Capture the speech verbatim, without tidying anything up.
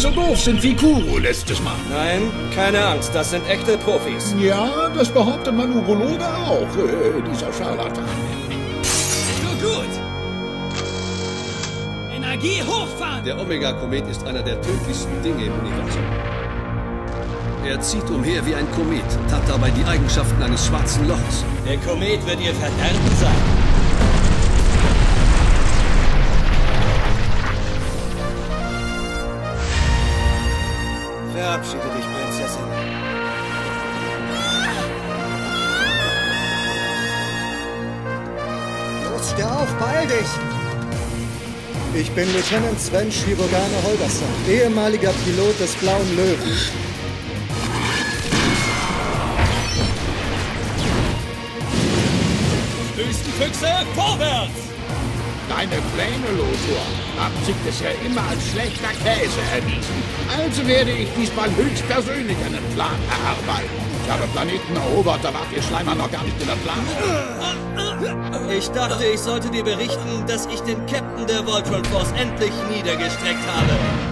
so doof sind wie Kuro letztes Mal. Nein, keine Angst, das sind echte Profis. Ja, das behauptet mein Urologe auch, äh, dieser Scharlatan. So gut! Energie hochfahren! Der Omega-Komet ist einer der tödlichsten Dinge im Universum. Er zieht umher wie ein Komet, hat dabei die Eigenschaften eines schwarzen Lochs. Der Komet wird ihr Verderben sein. Verabschiede dich, Prinzessin. Los, steh auf, beeil dich! Ich bin Lieutenant Sven Shirogane Holgersson, ehemaliger Pilot des Blauen Löwen. Wüstenfüchse, vorwärts! Deine Pläne, Lothar, haben sich bisher immer als schlechter Käse erwiesen. Also werde ich diesmal höchstpersönlich einen Plan erarbeiten. Ich habe Planeten erobert, da wart ihr Schleimer noch gar nicht in der Planung. Ich dachte, ich sollte dir berichten, dass ich den Captain der Voltron Force endlich niedergestreckt habe.